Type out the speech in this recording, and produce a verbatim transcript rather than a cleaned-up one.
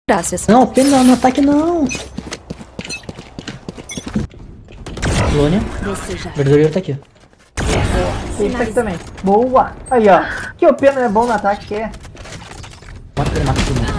Graças. Não, pena não, no ataque não. Lônia. Verdadeiro tá aqui. Tem isso aqui também. Boa! Aí, ó. Que o pena é bom no ataque, que é. Mata ele, mata ele.